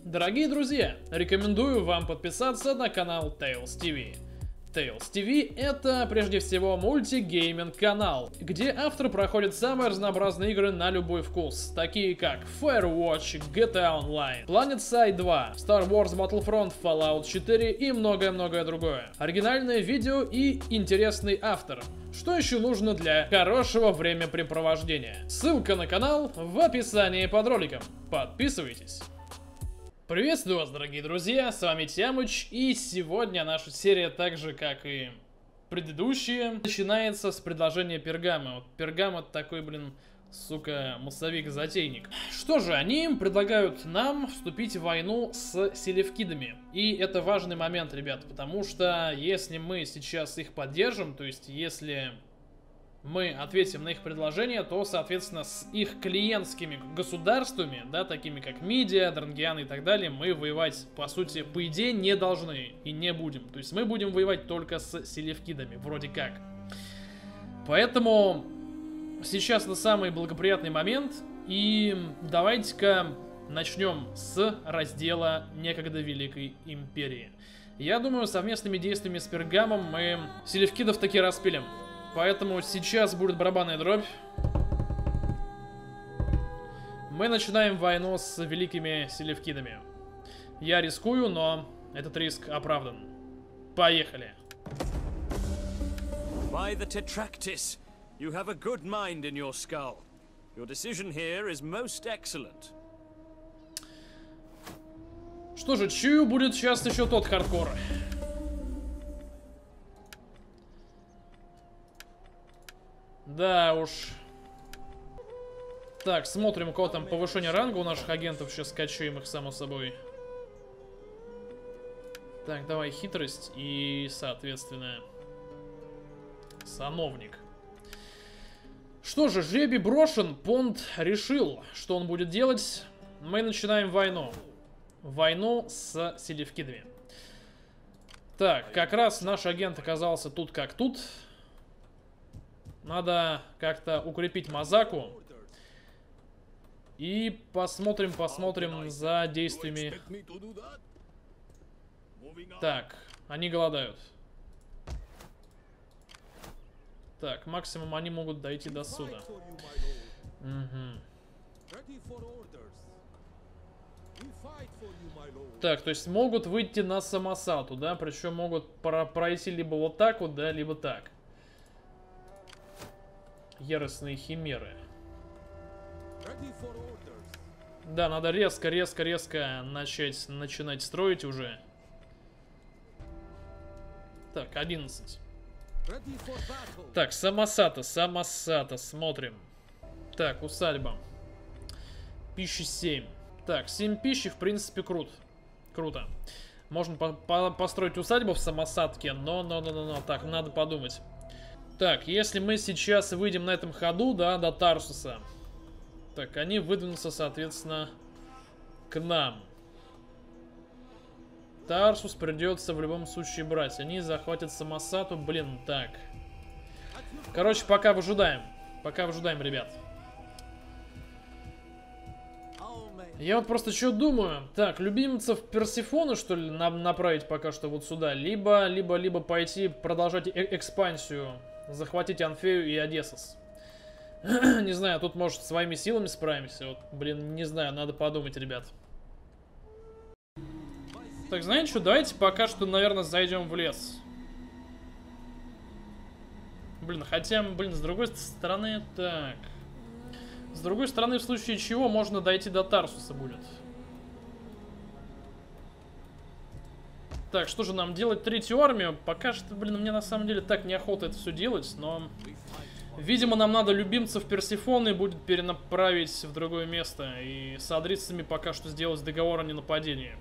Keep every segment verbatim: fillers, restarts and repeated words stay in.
Дорогие друзья, рекомендую вам подписаться на канал Tales ти ви. Tales ти ви — это прежде всего мультигейминг канал, где автор проходит самые разнообразные игры на любой вкус, такие как Firewatch, джи ти эй Online, PlanetSide два, Star Wars Battlefront, Fallout четыре и многое-многое другое. Оригинальное видео и интересный автор. Что еще нужно для хорошего времяпрепровождения? Ссылка на канал в описании под роликом. Подписывайтесь. Приветствую вас, дорогие друзья, с вами Тямыч, и сегодня наша серия, так же как и предыдущие, начинается с предложения Пергама. Вот Пергам — это такой, блин, сука, массовик-затейник. Что же, они предлагают нам вступить в войну с селевкидами. И это важный момент, ребят, потому что если мы сейчас их поддержим, то есть если мы ответим на их предложение, то, соответственно, с их клиентскими государствами, да, такими как Мидия, Дрангиан и так далее, мы воевать, по сути, по идее, не должны и не будем. То есть мы будем воевать только с селевкидами, вроде как. Поэтому сейчас это самый благоприятный момент, и давайте-ка начнем с раздела некогда Великой Империи. Я думаю, совместными действиями с Пергамом мы селевкидов таки распилим. Поэтому сейчас будет барабанная дробь. Мы начинаем войну с великими селевкидами. Я рискую, но этот риск оправдан. Поехали. By the Tetractis, you have a good mind in your skull. Your decision here is most excellent. Что же, чую, будет сейчас еще тот хардкор. Да уж. Так, смотрим, у кого там повышение ранга у наших агентов. Сейчас скачаем их, само собой. Так, давай хитрость и, соответственно, сановник. Что же, жребий брошен. Понт решил, что он будет делать. Мы начинаем войну. Войну с селевкидами. Так, как раз наш агент оказался тут как тут. Надо как-то укрепить Мазаку. И посмотрим, посмотрим за действиями. Так, они голодают. Так, максимум они могут дойти до суда. Угу. Так, то есть могут выйти на Самосату, да? Причем могут пройти либо вот так вот, да, либо так. Яростные химеры. Да, надо резко, резко, резко начать, начинать строить уже. Так, одиннадцать. Так, Самосата, Самосата, смотрим. Так, усадьба. Пищи семь. Так, семь пищи, в принципе, крут. Круто. Можно по по построить усадьбу в Самосатке, но, но, но, но, но, так, надо подумать. Так, если мы сейчас выйдем на этом ходу, да, до Тарсуса. Так, они выдвинутся, соответственно, к нам. Тарсус придется в любом случае брать. Они захватят Самосату, блин, так. Короче, пока выжидаем. Пока выжидаем, ребят. Я вот просто что думаю. Так, любимцев Персифону, что ли, нам направить пока что вот сюда. Либо, либо, либо пойти продолжать э экспансию. Захватить Анфею и Одессос. Не знаю, тут, может, своими силами справимся. Вот, блин, не знаю, надо подумать, ребят. Так, знаете что, давайте пока что, наверное, зайдем в лес. Блин, хотя, блин, с другой стороны, так. С другой стороны, в случае чего, можно дойти до Тарсуса будет. Так, что же нам делать? Третью армию? Пока что, блин, мне на самом деле так неохота это все делать, но... Видимо, нам надо любимцев Персифоны будет перенаправить в другое место. И с адрицами пока что сделать договор о ненападении.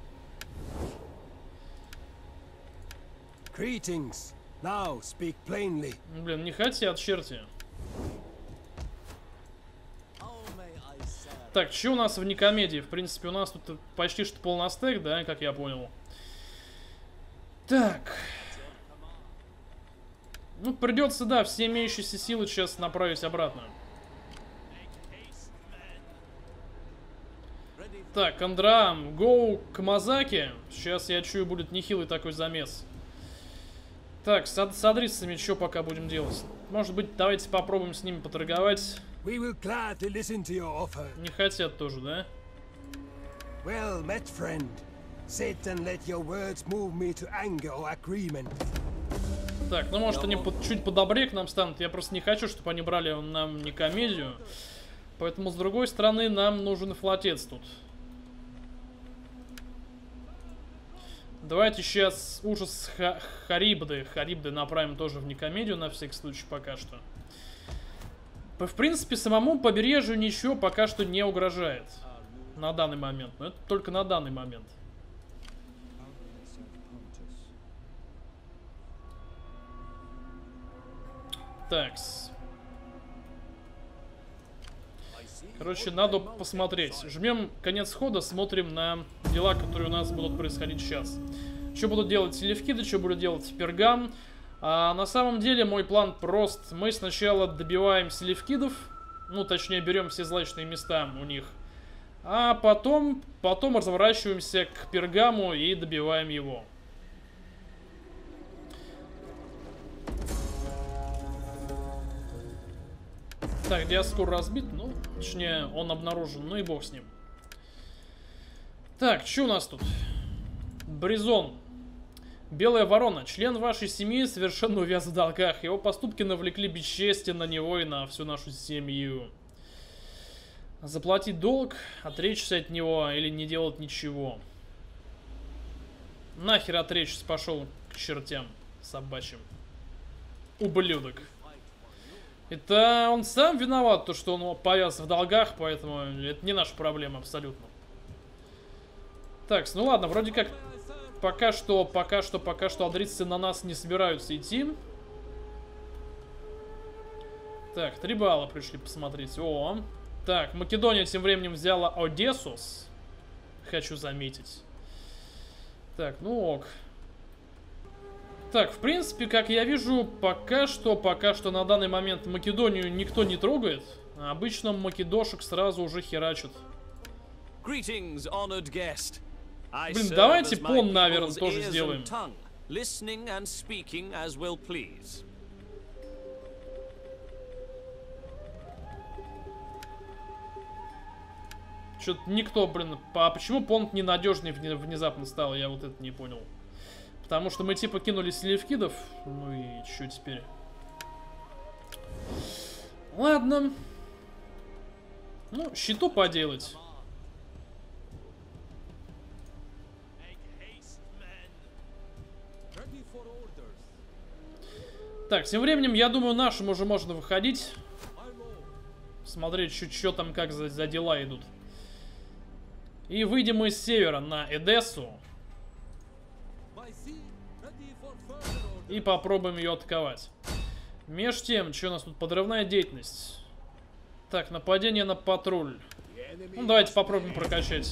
Greetings. Now speak plainly. Блин, не хотят, черти. Так, что у нас в Никомедии? В принципе, у нас тут почти что полностек, да, как я понял. Так. Ну, придется, да, все имеющиеся силы сейчас направить обратно. Так, Андраам, гоу к Мазаки. Сейчас, я чую, будет нехилый такой замес. Так, с, с адресами что пока будем делать? Может быть, давайте попробуем с ними поторговать. We will gladly listen to your offer. Не хотят тоже, да? Well met, friend. Sit and let your words move me to anger or agreement. Так, ну может они под, чуть подобрее к нам станут. Я просто не хочу, чтобы они брали нам не комедию. Поэтому, с другой стороны, нам нужен флотец тут. Давайте сейчас ужас Ха Харибды. Харибды направим тоже в некомедию на всякий случай пока что. В принципе, самому побережью ничего пока что не угрожает. На данный момент. Но это только на данный момент. Такс. Короче, надо посмотреть. Жмем конец хода, смотрим на дела, которые у нас будут происходить сейчас. Что будут делать селевкиды, что будут делать пергам. А на самом деле мой план прост. Мы сначала добиваем селевкидов. Ну, точнее, берем все злачные места у них. А потом, потом разворачиваемся к пергаму и добиваем его. Так, Диаскур разбит, ну, точнее, он обнаружен, ну и бог с ним. Так, что у нас тут? Бризон. Белая ворона. Член вашей семьи совершенно увяз в долгах. Его поступки навлекли бесчестие на него и на всю нашу семью. Заплатить долг, отречься от него или не делать ничего. Нахер отречься, пошел к чертям собачьим. Ублюдок. Это он сам виноват, то что он повяз в долгах, поэтому это не наша проблема абсолютно. Так, ну ладно, вроде как пока что, пока что, пока что адресцы на нас не собираются идти. Так, три балла пришли посмотреть. О, так, Македония тем временем взяла Одессу. Хочу заметить. Так, ну ок. Так, в принципе, как я вижу, пока что, пока что на данный момент Македонию никто не трогает. А обычно македошек сразу уже херачат. Блин, давайте пон, наверное, тоже сделаем. Что-то никто, блин, а почему понт ненадежный внезапно стал, я вот это не понял. Потому что мы типа кинули селевкидов. Ну и что теперь? Ладно. Ну, щиту поделать. Так, тем временем, я думаю, нашим уже можно выходить. Смотреть, что там, как за, за дела идут. И выйдем мы с севера на Эдессу. И попробуем ее атаковать. Меж тем, что у нас тут? Подрывная деятельность. Так, нападение на патруль. Ну, давайте попробуем прокачать.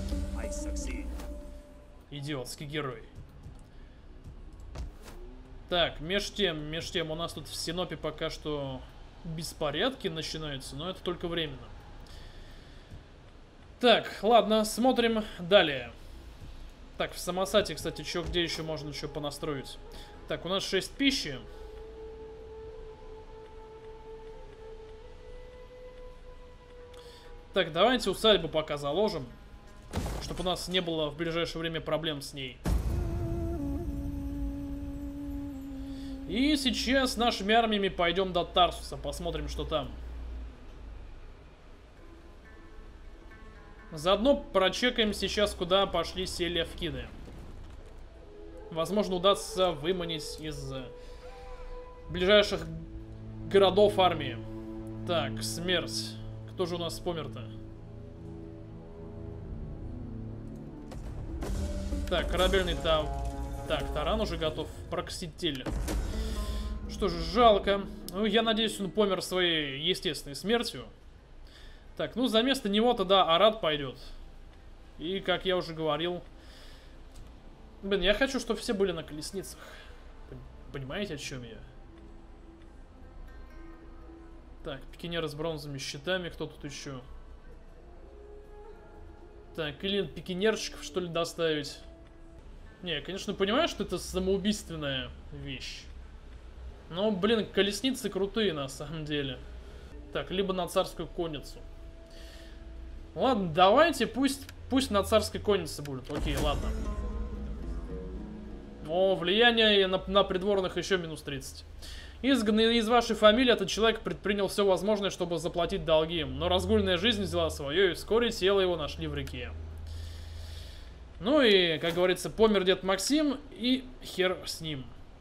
Идиотский герой. Так, меж тем, меж тем, у нас тут в Синопе пока что беспорядки начинаются, но это только временно. Так, ладно, смотрим далее. Так, в Самосате, кстати, чё, где еще можно что понастроить? Так, у нас шесть пищи. Так, давайте усадьбу пока заложим, чтобы у нас не было в ближайшее время проблем с ней. И сейчас нашими армиями пойдем до Тарсуса, посмотрим, что там. Заодно прочекаем сейчас, куда пошли селевкиды. Возможно, удастся выманить из ближайших городов армии. Так, смерть. Кто же у нас помер-то? Так, корабельный там. Так, таран уже готов. Прокситель. Что же, жалко. Ну, я надеюсь, он помер своей естественной смертью. Так, ну, за место него тогда Арат пойдет. И, как я уже говорил... Блин, я хочу, чтобы все были на колесницах. Понимаете, о чем я? Так, пикинеры с бронзовыми щитами. Кто тут еще? Так, или пикинерчиков, что ли, доставить? Не, я, конечно, понимаю, что это самоубийственная вещь. Но, блин, колесницы крутые на самом деле. Так, либо на царскую конницу. Ладно, давайте, пусть, пусть на царской коннице будет. Окей, ладно. О, влияние на, на придворных еще минус тридцать. Изгнанный из вашей фамилии, этот человек предпринял все возможное, чтобы заплатить долги. Но разгульная жизнь взяла свое, и вскоре тело его нашли в реке. Ну и, как говорится, помер дед Максим, и хер с ним.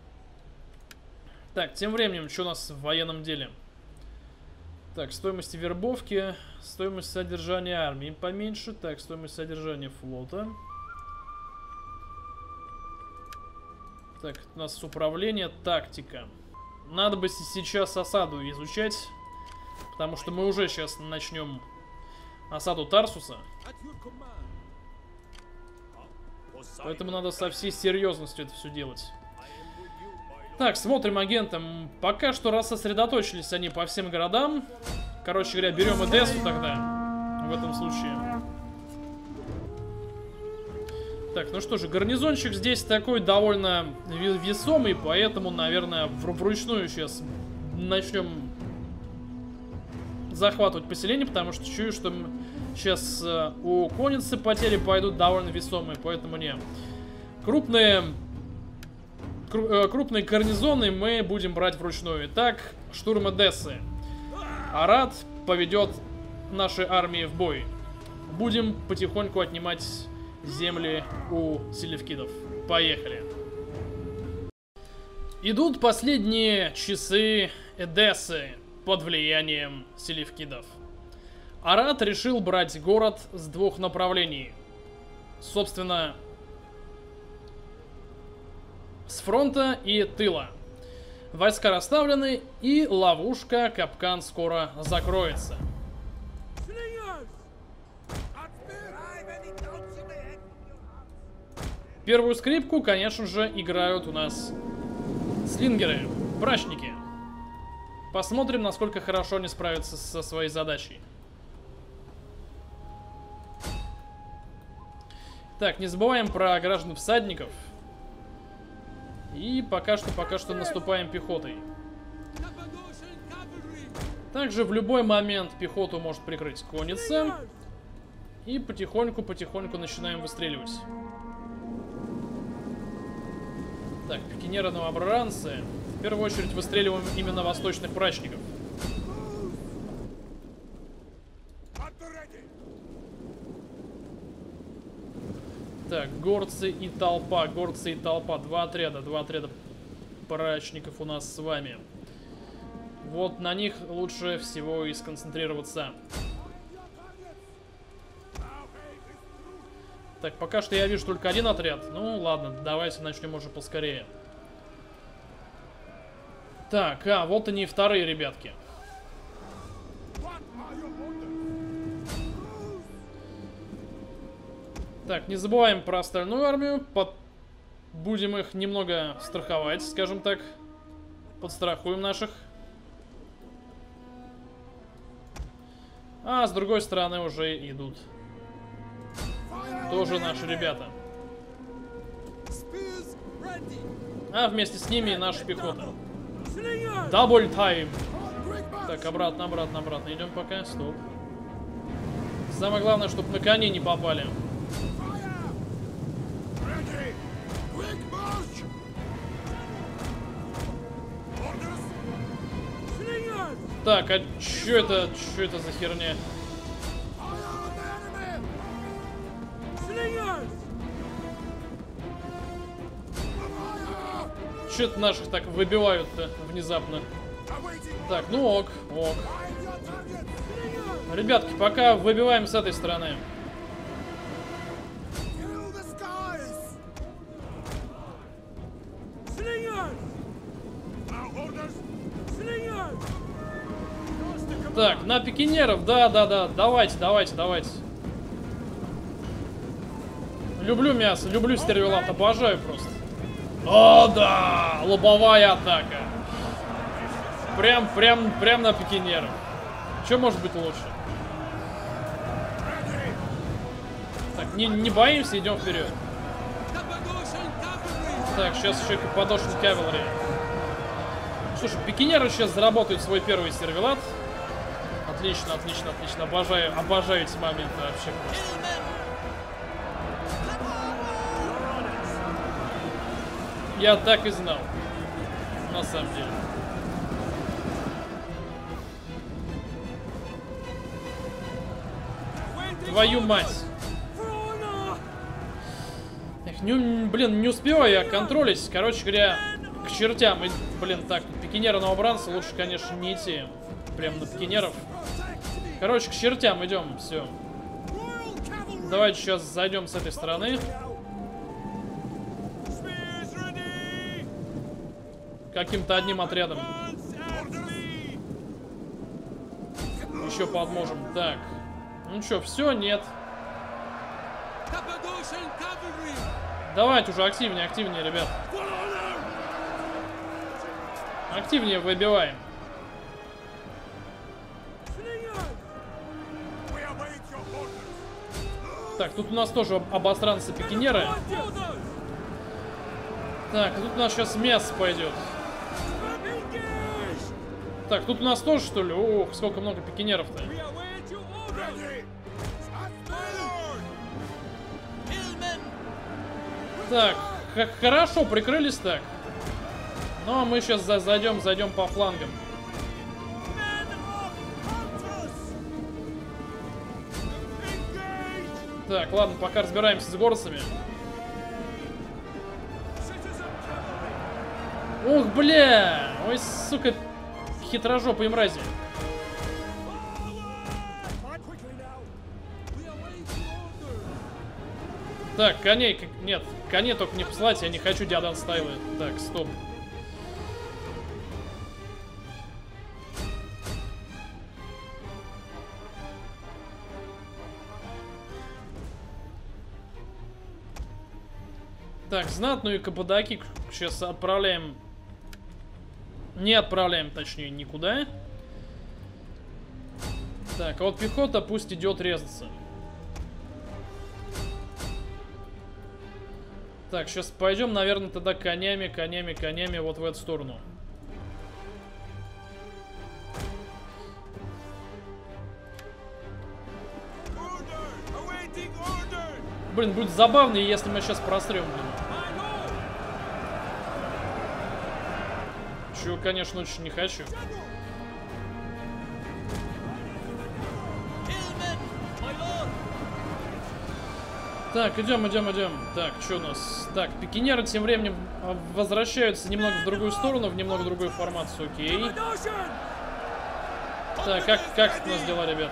Так, тем временем, что у нас в военном деле? Так, стоимость вербовки, стоимость содержания армии поменьше. Так, стоимость содержания флота. Так, у нас управление, тактика. Надо бы сейчас осаду изучать, потому что мы уже сейчас начнем осаду Тарсуса. Поэтому надо со всей серьезностью это все делать. Так, смотрим агентам. Пока что раз сосредоточились они по всем городам. Короче говоря, берем Эдессу тогда. В этом случае. Так, ну что же, гарнизончик здесь такой довольно весомый, поэтому, наверное, вручную сейчас начнем захватывать поселение, потому что чую, что сейчас э, у конницы потери пойдут довольно весомые, поэтому не. Крупные, кру, э, крупные гарнизоны мы будем брать вручную. Итак, штурм Эдессы. Арат поведет наши армии в бой. Будем потихоньку отнимать земли у селевкидов. Поехали. Идут последние часы Эдессы под влиянием селевкидов. Арат решил брать город с двух направлений. Собственно, с фронта и тыла. Войска расставлены, и ловушка, капкан скоро закроется. Первую скрипку, конечно же, играют у нас слингеры, брачники. Посмотрим, насколько хорошо они справятся со своей задачей. Так, не забываем про граждан всадников. И пока что, пока что наступаем пехотой. Также в любой момент пехоту может прикрыть конница. И потихоньку-потихоньку начинаем выстреливать. Так, пикинеры новобранцы. В первую очередь выстреливаем именно восточных брачников. Так, горцы и толпа, горцы и толпа. Два отряда, два отряда брачников у нас с вами. Вот на них лучше всего и сконцентрироваться. Так, пока что я вижу только один отряд. Ну, ладно, давайте начнем уже поскорее. Так, а, вот они и вторые ребятки. Так, не забываем про остальную армию. Под... Будем их немного страховать, скажем так. Подстрахуем наших. А с другой стороны уже идут тоже наши ребята. А вместе с ними и наша пехота. Дабл тайм. Так, обратно, обратно, обратно. Идем пока. Стоп. Самое главное, чтобы на коне не попали. Так, а чё это, чё это за херня? Чё-то наших так выбивают-то внезапно. Так, ну ок, ок. Ребятки, пока выбиваем с этой стороны. Так, на пикинеров, да-да-да, давайте, давайте, давайте. Люблю мясо, люблю стервелат, обожаю просто. О, да, лобовая атака. Прям, прям, прям на пикинеров. Что может быть лучше? не, не боимся, идем вперед. Так, сейчас еще Cappadocian Cavalry. Слушай, пикинеры сейчас заработают свой первый сервелат. Отлично, отлично, отлично. Обожаю, обожаю эти моменты вообще просто. Я так и знал. На самом деле. Твою мать. Эх, не, блин, не успеваю я контролить. Короче говоря, к чертям. И, блин, так, пикинера новобранца лучше, конечно, не идти. Прям на пикинеров. Короче, к чертям идем. Все. Давайте сейчас зайдем с этой стороны. Каким-то одним отрядом. Еще подможем. Так. Ну что, все? Нет. Давайте уже активнее, активнее, ребят. Активнее выбиваем. Так, тут у нас тоже обостранцы-пикинеры. Так, тут у нас сейчас мясо пойдет. Так, тут у нас тоже, что ли? Ох, сколько много пикинеров-то. Так, как хорошо прикрылись так. Ну, а мы сейчас за зайдем, зайдем по флангам. Так, ладно, пока разбираемся с горцами. Ух, бля! Ой, сука, хитрожопые мрази. Так, коней... Нет, коней только не посылать, я не хочу Диадан Стайлы. Так, стоп. Так, знатную Каппадаки сейчас отправляем... Не отправляем, точнее, никуда. Так, а вот пехота пусть идет резаться. Так, сейчас пойдем, наверное, тогда конями, конями, конями вот в эту сторону. Блин, будет забавно, если мы сейчас просрем, блин. Чего, конечно, очень не хочу. Так, идем, идем, идем. Так, что у нас? Так, пикинеры тем временем возвращаются немного в другую сторону, в немного другую формацию. Окей. Так, как, как у нас дела, ребят?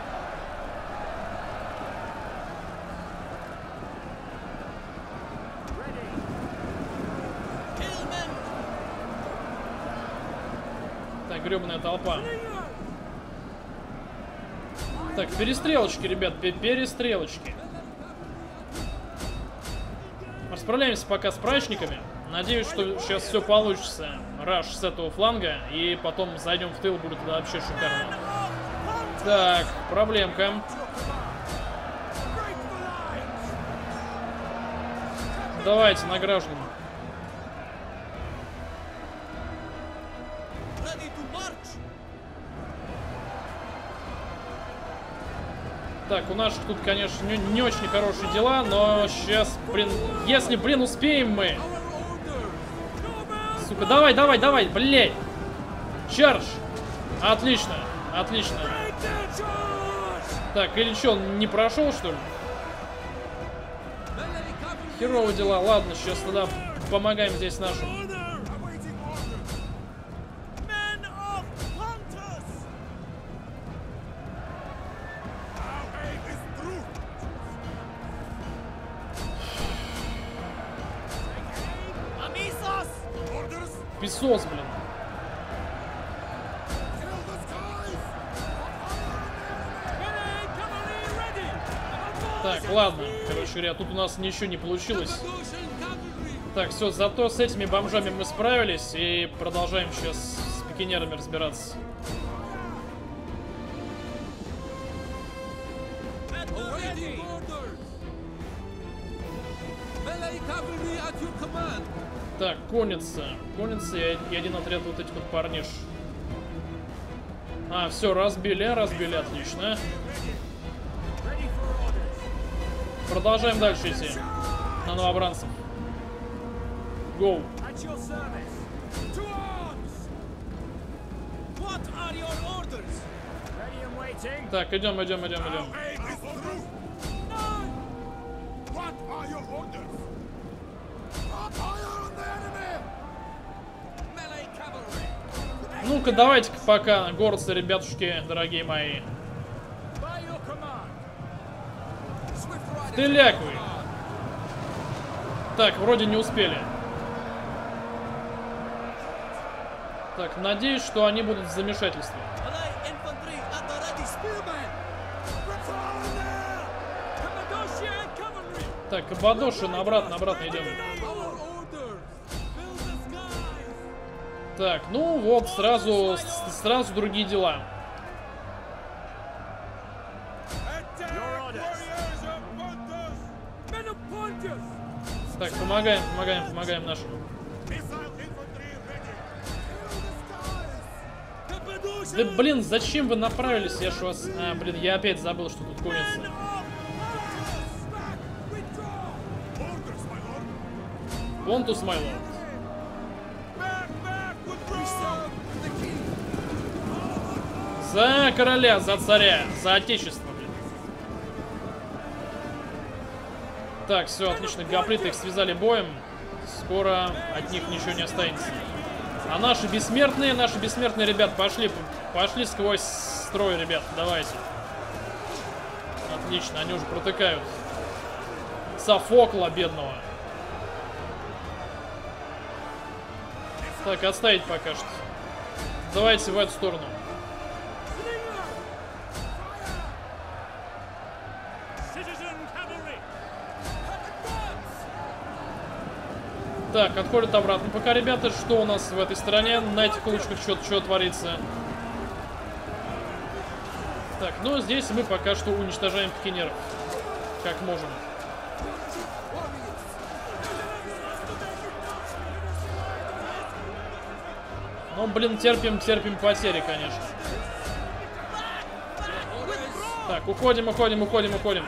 Так, гребаная толпа. Так, перестрелочки, ребят, перестрелочки. Расправляемся пока с прачниками. Надеюсь, что сейчас все получится. Раш с этого фланга. И потом зайдем в тыл, будет тогда вообще шикарно. Так, проблемка. Давайте, на граждан. Так, у наших тут, конечно, не, не очень хорошие дела, но сейчас, блин, если, блин, успеем мы. Сука, давай, давай, давай, блядь. Чарж. Отлично, отлично. Так, или что, он не прошел, что ли? Херовые дела, ладно, сейчас тогда помогаем здесь нашим. Песос, блин. Так, ладно. Короче говоря, тут у нас ничего не получилось. Так, все, зато с этими бомжами мы справились. И продолжаем сейчас с пикинерами разбираться. Так, конница. Конница и, и один отряд вот этих вот парниш. А, все, разбили, разбили, отлично. Продолжаем дальше идти. На новобранцев. Гоу. Так, идем, идем, идем, идем. Ну-ка, давайте-ка пока, горцы, ребятушки, дорогие мои. Стреляй вы. Так, вроде не успели. Так, надеюсь, что они будут в замешательстве. Так, Кабадошин, обратно, обратно идем. Так, ну вот, сразу, сразу другие дела. Так, помогаем, помогаем, помогаем нашим. Да блин, зачем вы направились? Я ж вас... А, блин, я опять забыл, что тут конница. Понтус, май лорд. За короля, за царя, за отечество, блин. Так, все, отлично. Гоплиты их связали боем. Скоро от них ничего не останется. А наши бессмертные, наши бессмертные, ребят, пошли, пошли сквозь строй, ребят, давайте. Отлично, они уже протыкают Софокла бедного. Так, отставить пока что. Давайте в эту сторону. Так, отходят обратно. Пока, ребята, что у нас в этой стороне? На этих лучках что творится. Так, ну здесь мы пока что уничтожаем пикинеров. Как можем. Ну, блин, терпим, терпим потери, конечно. Так, уходим, уходим, уходим, уходим.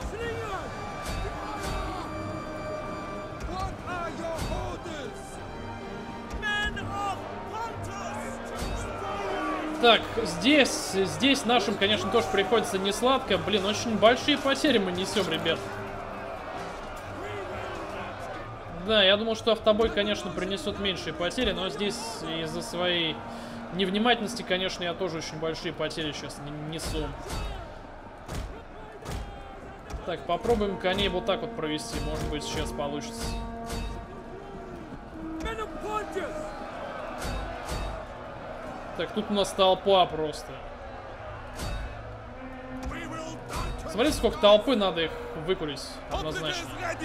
Так, здесь, здесь нашим, конечно, тоже приходится не сладко. Блин, очень большие потери мы несем, ребят. Да, я думал, что автобой, конечно, принесет меньшие потери, но здесь из-за своей невнимательности, конечно, я тоже очень большие потери сейчас несу. Так, попробуем коней вот так вот провести. Может быть, сейчас получится. Так, тут у нас толпа просто. Смотрите, сколько толпы, надо их выкурить однозначно.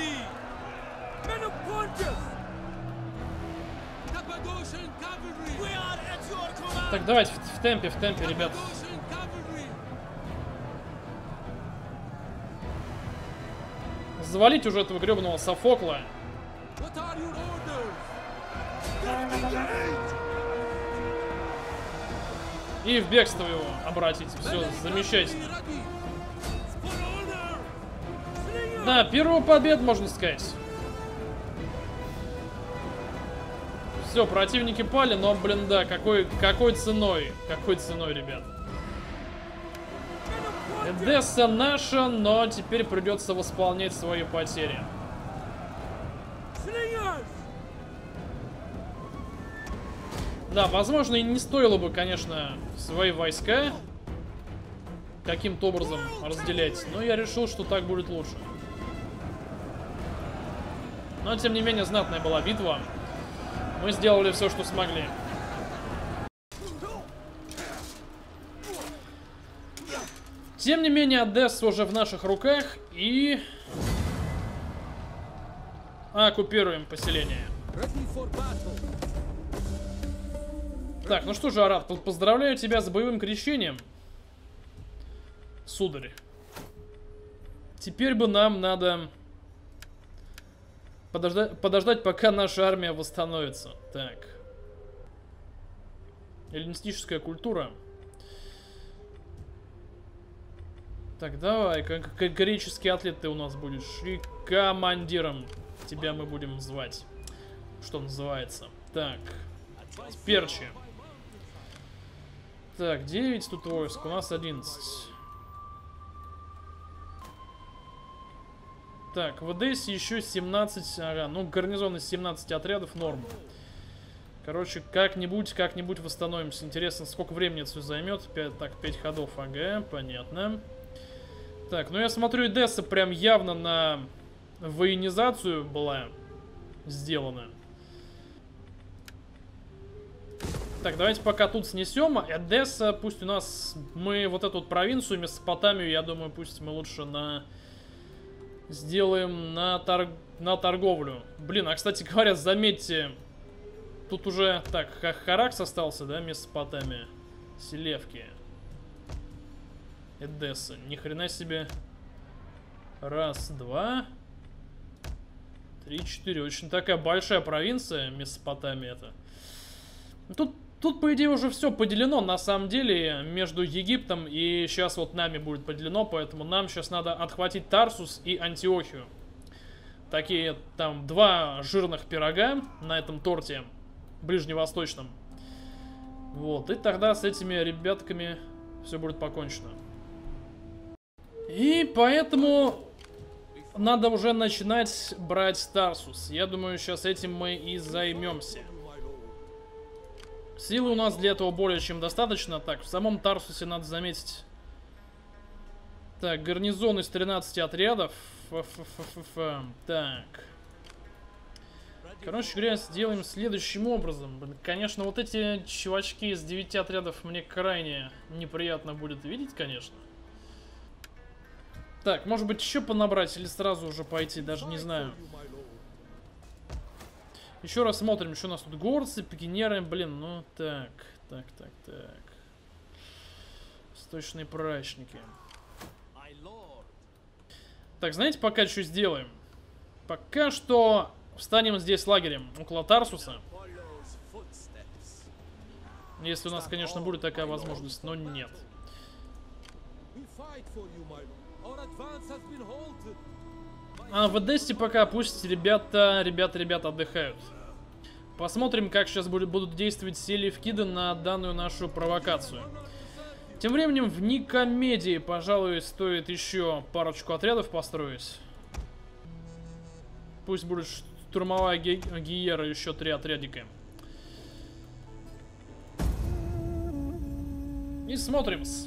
Так, давайте в, в темпе, в темпе, ребят. Завалить уже этого гребаного Софокла. И в бегство его обратить. Все, замечательно. Да, первую победу, можно сказать. Все, противники пали, но, блин, да, какой, какой ценой? Какой ценой, ребят? Эдесса наша, но теперь придется восполнять свои потери. Да, возможно, и не стоило бы, конечно, свои войска каким-то образом разделять, но я решил, что так будет лучше. Но, тем не менее, знатная была битва. Мы сделали все, что смогли. Тем не менее, Одесса уже в наших руках, и оккупируем поселение. Так, ну что же, Арат, поздравляю тебя с боевым крещением, сударь. Теперь бы нам надо Подождать, подождать, пока наша армия восстановится. Так. Эллинистическая культура. Так, давай, как, как греческий атлет ты у нас будешь. И командиром тебя мы будем звать. Что называется. Так. Перчи. Так, девять тут войск. У нас одиннадцать. Так, в Одессе еще семнадцать. Ага, ну гарнизон из семнадцати отрядов норм. Короче, как-нибудь, как-нибудь восстановимся. Интересно, сколько времени это все займет. пять, так, пять ходов, ага, понятно. Так, ну я смотрю, Одесса прям явно на военизацию была сделана. Так, давайте пока тут снесем. Одесса, пусть у нас... Мы вот эту вот провинцию, Месопотамию, я думаю, пусть мы лучше на... Сделаем на, торг... на торговлю. Блин, а, кстати говоря, заметьте... Тут уже... Так, Харакс остался, да, Месопотамия? Селевки. Эдесса. Ни хрена себе. Раз, два... Три, четыре. Очень такая большая провинция, Месопотамия это. Тут... Тут, по идее, уже все поделено, на самом деле, между Египтом и сейчас вот нами будет поделено, поэтому нам сейчас надо отхватить Тарсус и Антиохию. Такие там два жирных пирога на этом торте ближневосточном. Вот, и тогда с этими ребятками все будет покончено. И поэтому надо уже начинать брать Тарсус. Я думаю, сейчас этим мы и займемся. Силы у нас для этого более чем достаточно. Так, в самом Тарсусе надо заметить. Так, гарнизон из тринадцати отрядов. Ф-ф-ф-ф-ф. Так. Короче говоря, сделаем следующим образом. Блин, конечно, вот эти чувачки из девяти отрядов мне крайне неприятно будет видеть, конечно. Так, может быть, еще понабрать или сразу уже пойти, даже не знаю. Еще раз смотрим, еще у нас тут горцы, пикинеры, блин, ну так, так, так, так. Восточные прачники. Так, знаете, пока что сделаем? Пока что встанем здесь лагерем, около Тарсуса. Если у нас, конечно, будет такая возможность, но нет. А в Одессе пока пусть ребята, ребята, ребята отдыхают. Посмотрим, как сейчас будет, будут действовать селевкиды на данную нашу провокацию. Тем временем в Никомедии, пожалуй, стоит еще парочку отрядов построить. Пусть будет штурмовая ги гиера, еще три отрядика. И смотрим-с.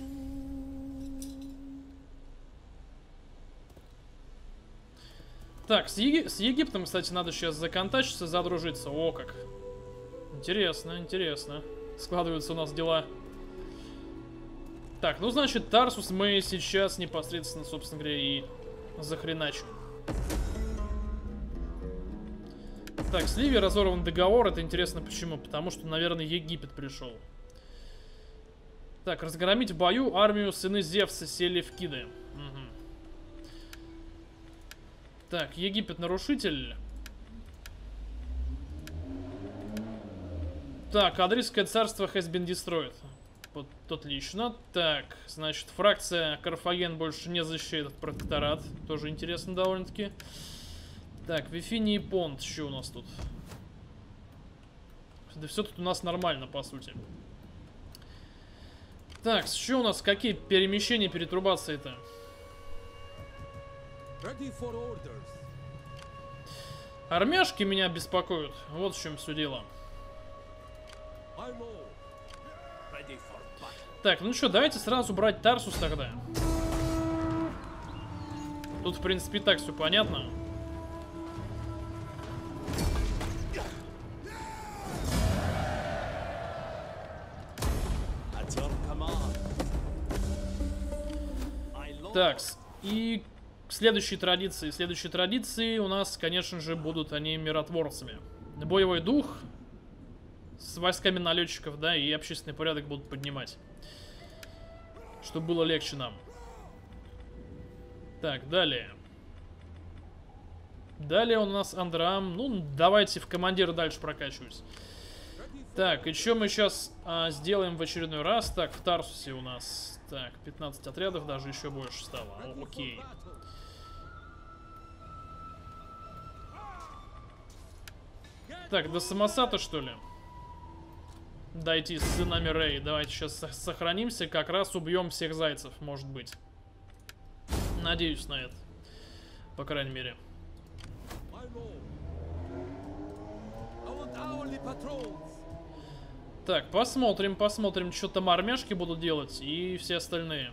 Так, с, Еги с Египтом, кстати, надо сейчас законтачиться, задружиться. О, как. Интересно, интересно. Складываются у нас дела. Так, ну, значит, Тарсус мы сейчас непосредственно, собственно говоря, и захреначим. Так, с Ливией разорван договор. Это интересно почему? Потому что, наверное, Египет пришел. Так, разгромить в бою армию сыны Зевса Селевкиды. Угу. Так, Египет нарушитель. Так, Адрийское царство has been destroyed. Вот, отлично. Так, значит, фракция Карфаген больше не защищает этот протекторат. Тоже интересно довольно-таки. Так, Вифини и Понт. Что у нас тут? Да все тут у нас нормально, по сути. Так, что у нас? Какие перемещения, перетрубации-то? Армяшки меня беспокоят. Вот в чем все дело. Так, ну что, давайте сразу брать Тарсус тогда. Тут, в принципе, так все понятно. Так, и следующие традиции. Следующие традиции у нас, конечно же, будут они миротворцами. Боевой дух с войсками налетчиков, да, и общественный порядок будут поднимать. Чтобы было легче нам. Так, далее. Далее у нас Андраам. Ну, давайте в командира дальше прокачиваюсь. Так, и что мы сейчас а, сделаем в очередной раз? Так, в Тарсусе у нас, так, пятнадцать отрядов, даже еще больше стало. О, окей. Так, до Самосата, что ли? Дойти с сынами Рэй. Давайте сейчас сохранимся, как раз убьем всех зайцев, может быть. Надеюсь на это. По крайней мере. Так, посмотрим, посмотрим, что там армяшки будут делать и все остальные.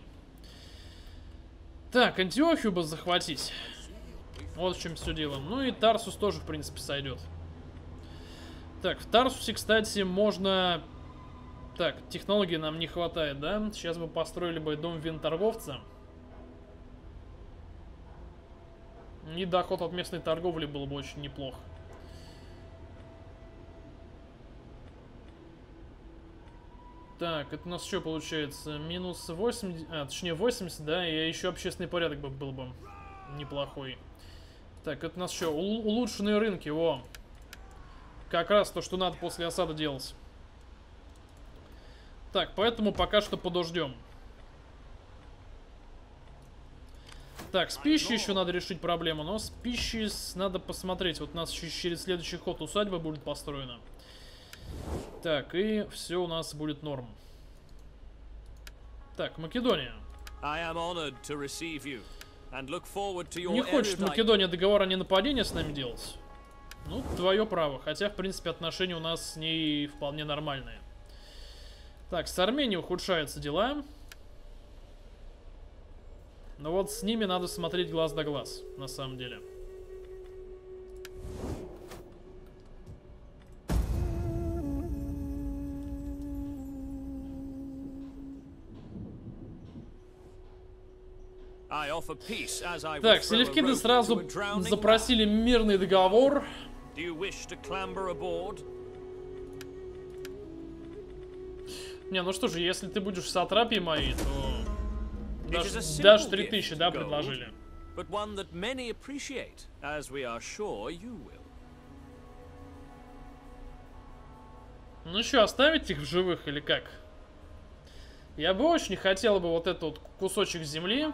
Так, Антиохию бы захватить. Вот в чем все дело. Ну и Тарсус тоже, в принципе, сойдет. Так, в Тарсусе, кстати, можно... Так, технологии нам не хватает, да? Сейчас бы построили бы дом винторговца. И доход от местной торговли был бы очень неплох. Так, это у нас что получается? Минус восемьдесят, а, точнее восемьдесят, да, и еще общественный порядок бы был бы неплохой. Так, это у нас что? Улучшенные рынки, о. Как раз то, что надо после осады делать. Так, поэтому пока что подождем. Так, с пищей еще надо решить проблему, но с пищей надо посмотреть. Вот у нас еще через следующий ход усадьба будет построена. Так, и все у нас будет норм. Так, Македония. Не хочет Македония договор о ненападении с нами делать? Ну, твое право. Хотя, в принципе, отношения у нас с ней вполне нормальные. Так, с Арменией ухудшаются дела. Но вот с ними надо смотреть глаз да глаз, на самом деле. Так, селевкиды сразу запросили мирный договор. Не, ну что же, если ты будешь сатрапией моей, то даже, даже три тысячи, да, предложили. Ну что, оставить их в живых или как? Я бы очень хотел бы вот этот вот кусочек земли.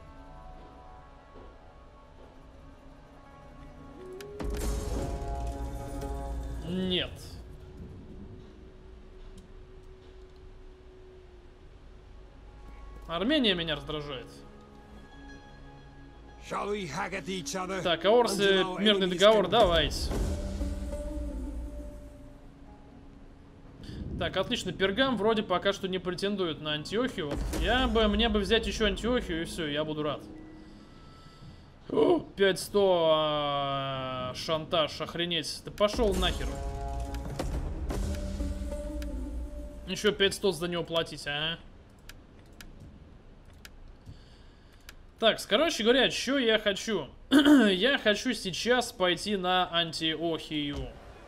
Нет. Армения меня раздражает. Так, Аорсы, мирный договор, давайте. Так, отлично, Пергам вроде пока что не претендует на Антиохию. Я бы, мне бы взять еще Антиохию, и все, я буду рад. пять сто а, шантаж, охренеть. Да пошел нахер. Еще пять сто за него платить, ага. Так, короче говоря, что я хочу? Я хочу сейчас пойти на Антиохию.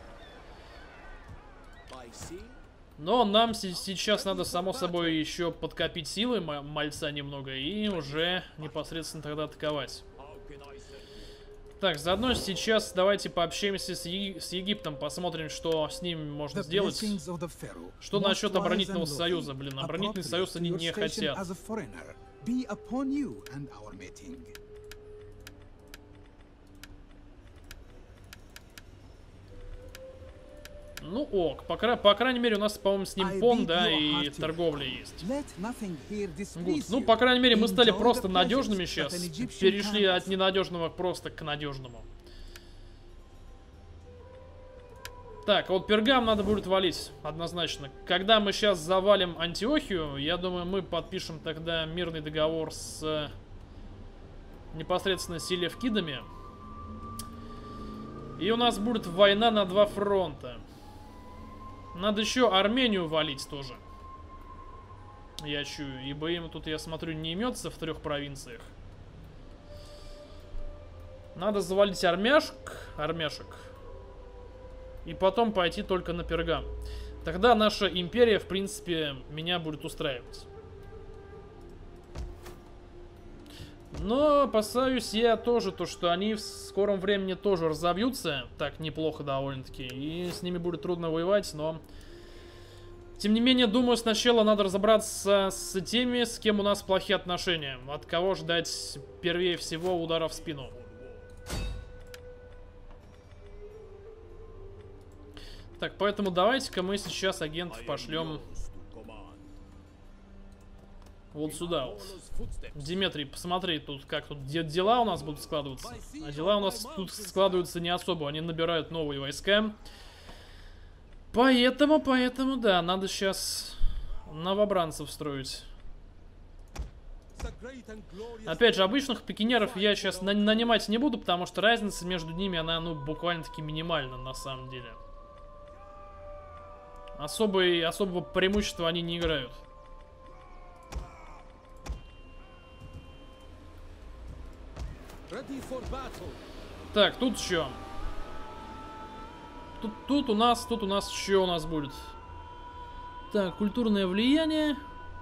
Но нам сейчас надо, само собой, еще подкопить силы мальца немного и уже непосредственно тогда атаковать. Так, заодно сейчас давайте пообщаемся с, Е с Египтом, посмотрим, что с ним можно сделать. Что насчет оборонительного союза? Блин, оборонительный союз они не хотят. Ну ок, по, по крайней мере у нас, по-моему, с ним пон, да, и торговля есть. Good. Ну, по крайней мере, мы стали просто надежными сейчас. Перешли от ненадежного просто к надежному. Так, а вот Пергам надо будет валить, однозначно. Когда мы сейчас завалим Антиохию, я думаю, мы подпишем тогда мирный договор с непосредственно селевкидами. И у нас будет война на два фронта. Надо еще Армению валить тоже. Я чую, ибо им тут, я смотрю, не имется в трех провинциях. Надо завалить армяшек, армяшек. И потом пойти только на Пергам. Тогда наша империя, в принципе, меня будет устраивать. Но опасаюсь я тоже, то, что они в скором времени тоже разобьются. Так, неплохо довольно-таки. И с ними будет трудно воевать, но... Тем не менее, думаю, сначала надо разобраться с теми, с кем у нас плохие отношения. От кого ждать первее всего удара в спину. Так, поэтому давайте-ка мы сейчас агентов пошлем вот сюда вот. Диметрий, посмотри, тут как тут дела у нас будут складываться. А дела у нас тут складываются не особо. Они набирают новые войска. Поэтому, поэтому, да, надо сейчас новобранцев строить. Опять же, обычных пикинеров я сейчас на нанимать не буду, потому что разница между ними, она, ну, буквально-таки минимальна на самом деле. Особой, особого преимущества они не играют. Так, тут что? Тут, тут у нас, тут у нас что у нас будет? Так, культурное влияние.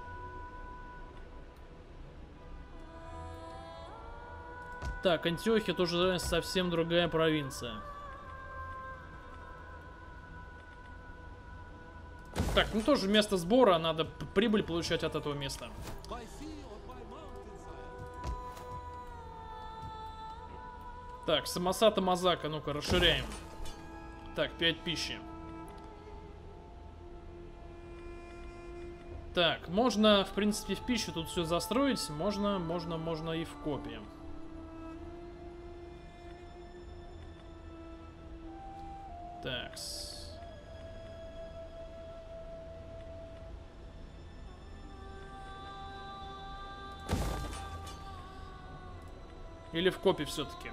Так, Антиохия тоже совсем другая провинция. Так, ну тоже место сбора, надо прибыль получать от этого места. Так, Самосата Мазака, ну-ка, расширяем. Так, пять пищи. Так, можно, в принципе, в пищу тут все застроить. Можно, можно, можно и в копии. Такс. Или в копии все-таки.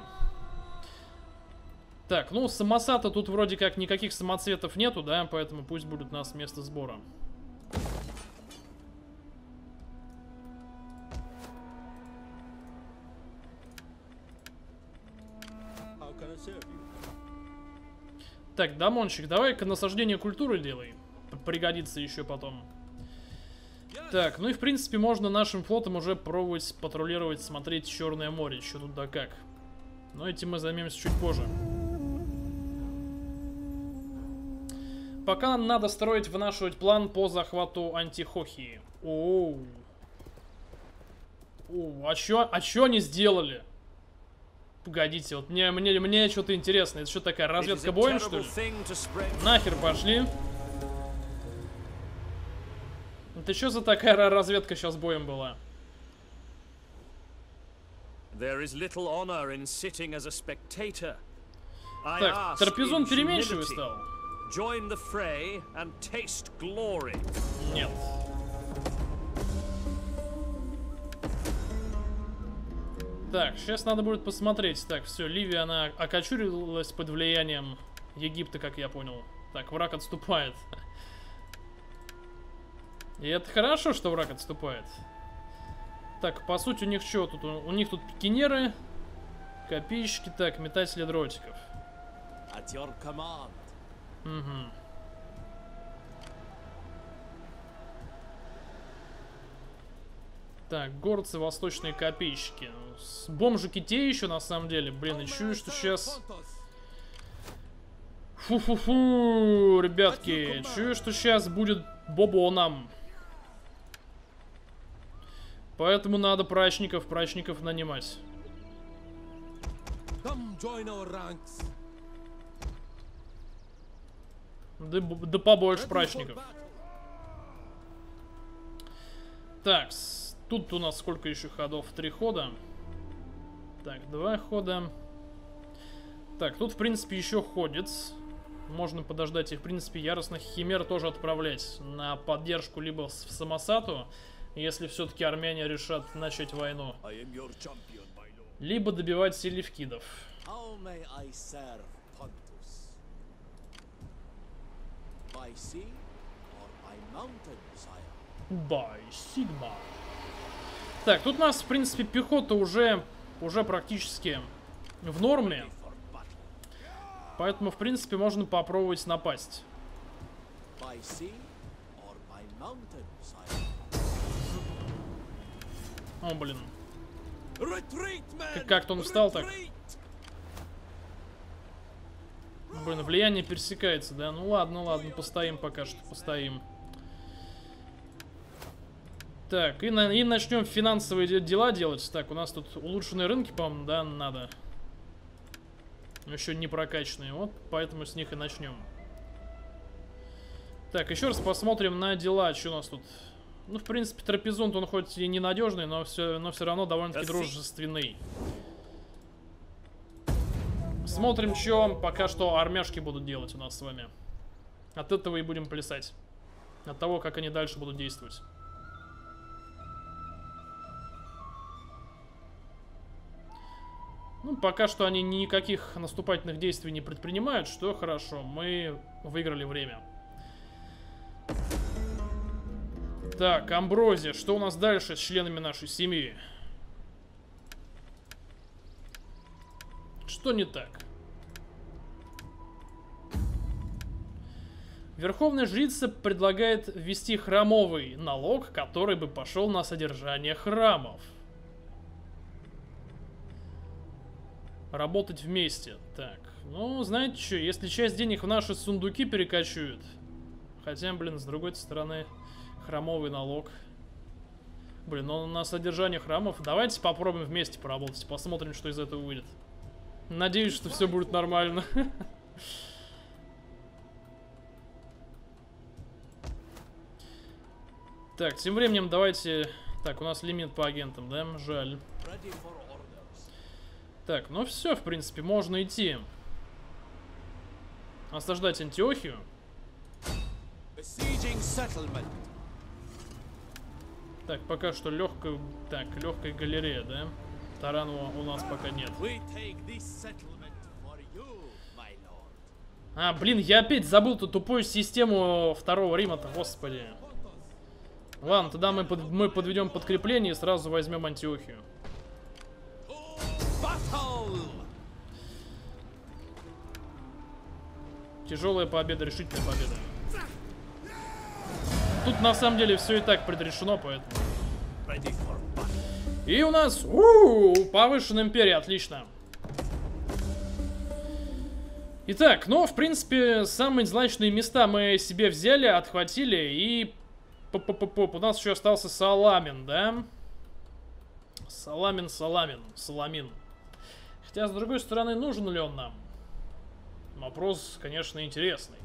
Так, ну, самосата тут вроде как никаких самоцветов нету, да, поэтому пусть будет у нас место сбора. Так, Дамончик, давай-ка насаждение культуры делай. Пригодится еще потом. Так, ну и в принципе можно нашим флотом уже пробовать патрулировать, смотреть Черное море, что тут да как. Но этим мы займемся чуть позже. Пока надо строить, вынашивать план по захвату Антихохии. Оу. Оу, а чё, а чё они сделали? Погодите, вот мне, мне, мне что-то интересно. Это что такая, разведка боем, что ли? Нахер пошли. Это что за такая разведка сейчас боем была? Так, Трапезон переменчивый стал. Join the fray and taste glory. Нет. Так, сейчас надо будет посмотреть. Так, все, Ливия, она окочурилась под влиянием Египта, как я понял. Так, враг отступает. И это хорошо, что враг отступает. Так, по сути, у них что тут? У них тут пикинеры, копейщики, так, метатели дротиков. At your command. Угу. Так, горцы, восточные копейщики. Бомжики те еще, на самом деле. Блин, и чую, что сейчас... Фу-фу-фу, ребятки. Чую, что сейчас будет бобоном. Поэтому надо прачников, прачников нанимать. Да, да побольше прачников. Так, тут у нас сколько еще ходов? Три хода. Так, два хода. Так, тут в принципе еще ходит. Можно подождать, и в принципе яростных химер тоже отправлять на поддержку либо в Самосату, если все-таки армяне решат начать войну, либо добивать селевкидов. Бай, Сигма. Так, тут у нас, в принципе, пехота уже, уже практически в норме. Поэтому, в принципе, можно попробовать напасть. О, блин. Как-то он встал так. Блин, влияние пересекается, да? Ну ладно, ладно, постоим пока что, постоим. Так, и, на, и начнем финансовые дела делать. Так, у нас тут улучшенные рынки, по-моему, да, надо. Еще не прокачанные, вот, поэтому с них и начнем. Так, еще раз посмотрим на дела, что у нас тут. Ну, в принципе, Трапезунд, он хоть и ненадежный, но все, но все равно довольно-таки дружественный. Смотрим, что пока что армяшки будут делать у нас с вами. От этого и будем плясать. От того, как они дальше будут действовать. Ну, пока что они никаких наступательных действий не предпринимают, что хорошо. Мы выиграли время. Так, Амброзия. Что у нас дальше с членами нашей семьи? Что не так? Верховная жрица предлагает ввести храмовый налог, который бы пошел на содержание храмов. Работать вместе. Так, ну, знаете что, если часть денег в наши сундуки перекочуют. Хотя, блин, с другой стороны, храмовый налог. Блин, ну на содержание храмов. Давайте попробуем вместе поработать. Посмотрим, что из этого выйдет. Надеюсь, что все будет нормально. Так, тем временем давайте... Так, у нас лимит по агентам, да? Жаль. Так, ну все, в принципе, можно идти. Осаждать Антиохию. Так, пока что легкая... Так, легкая галерея, да? Таранова у нас пока нет. А, блин, я опять забыл ту тупую систему Второго Рима-то, господи. Ладно, тогда мы, под, мы подведем подкрепление и сразу возьмем Антиохию. Тяжелая победа, решительная победа. Тут на самом деле все и так предрешено, поэтому. И у нас у-у-у, повышенная империя, отлично. Итак, ну, в принципе, самые значные места мы себе взяли, отхватили. И поп-поп-поп, у нас еще остался Саламин, да? Саламин, Саламин, Саламин. Хотя, с другой стороны, нужен ли он нам? Вопрос, конечно, интересный.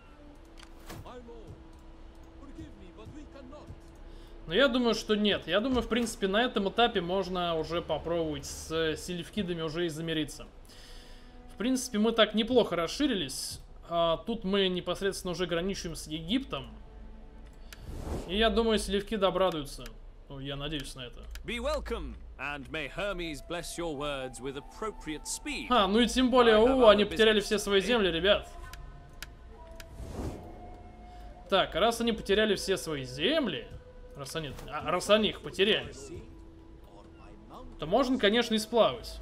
Но я думаю, что нет. Я думаю, в принципе, на этом этапе можно уже попробовать с селевкидами уже и замириться. В принципе, мы так неплохо расширились. А тут мы непосредственно уже граничим с Египтом. И я думаю, селевкиды обрадуются. Ну, я надеюсь на это. А, ну и тем более, о, они потеряли все свои земли, ребят. Так, раз они потеряли все свои земли... Раз они, а, раз они их потеряли, то можно, конечно, и сплавать.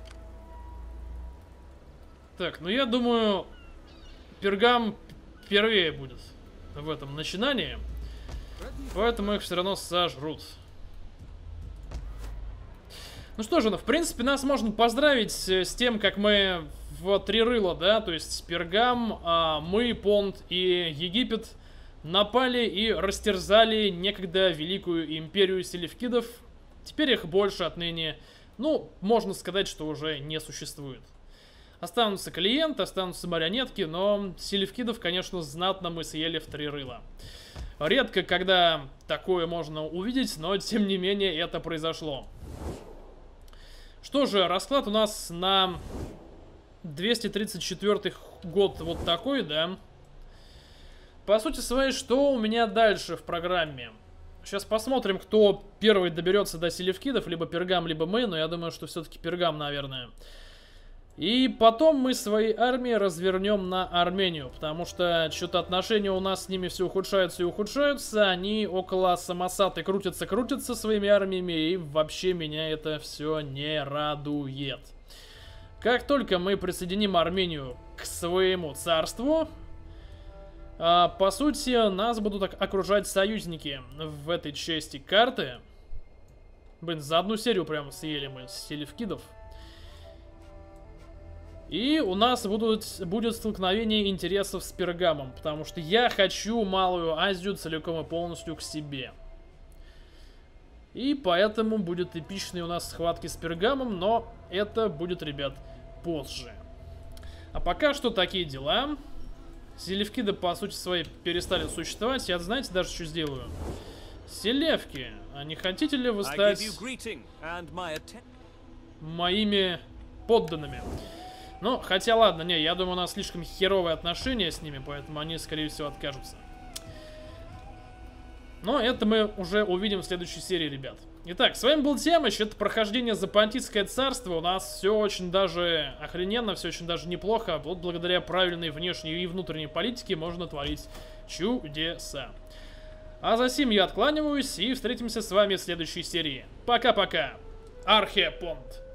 Так, ну я думаю, Пергам первее будет в этом начинании. Поэтому их все равно сожрут. Ну что же, ну в принципе нас можно поздравить с тем, как мы в Трирыло, да, то есть Пергам, а, мы, Понт и Египет напали и растерзали некогда великую империю селевкидов. Теперь их больше отныне, ну, можно сказать, что уже не существует. Останутся клиенты, останутся марионетки, но селевкидов, конечно, знатно мы съели в Трирыло. Редко, когда такое можно увидеть, но, тем не менее, это произошло. Что же, расклад у нас на двести тридцать четвёртый год вот такой, да? По сути своей, что у меня дальше в программе? Сейчас посмотрим, кто первый доберется до селевкидов, либо Пергам, либо мы, но я думаю, что все-таки Пергам, наверное. И потом мы свои армии развернем на Армению, потому что что-то отношения у нас с ними все ухудшаются и ухудшаются, они около Самосаты крутятся-крутятся своими армиями, и вообще меня это все не радует. Как только мы присоединим Армению к своему царству... А, по сути, нас будут окружать союзники в этой части карты. Блин, за одну серию прям съели мы селевкидов. И у нас будут, будет столкновение интересов с Пергамом, потому что я хочу Малую Азию целиком и полностью к себе. И поэтому будет эпичные у нас схватки с Пергамом, но это будет, ребят, позже. А пока что такие дела. Селевкиды, по сути своей, перестали существовать. Я, знаете, даже что сделаю? Селевки, а не хотите ли вы стать моими подданными? Ну, хотя ладно, не, я думаю, у нас слишком херовые отношения с ними, поэтому они, скорее всего, откажутся. Но это мы уже увидим в следующей серии, ребят. Итак, с вами был Тямыч, это прохождение за Понтийское царство. У нас все очень даже охрененно, все очень даже неплохо. Вот благодаря правильной внешней и внутренней политике можно творить чудеса. А за сим я откланиваюсь и встретимся с вами в следующей серии. Пока-пока. Архепонт.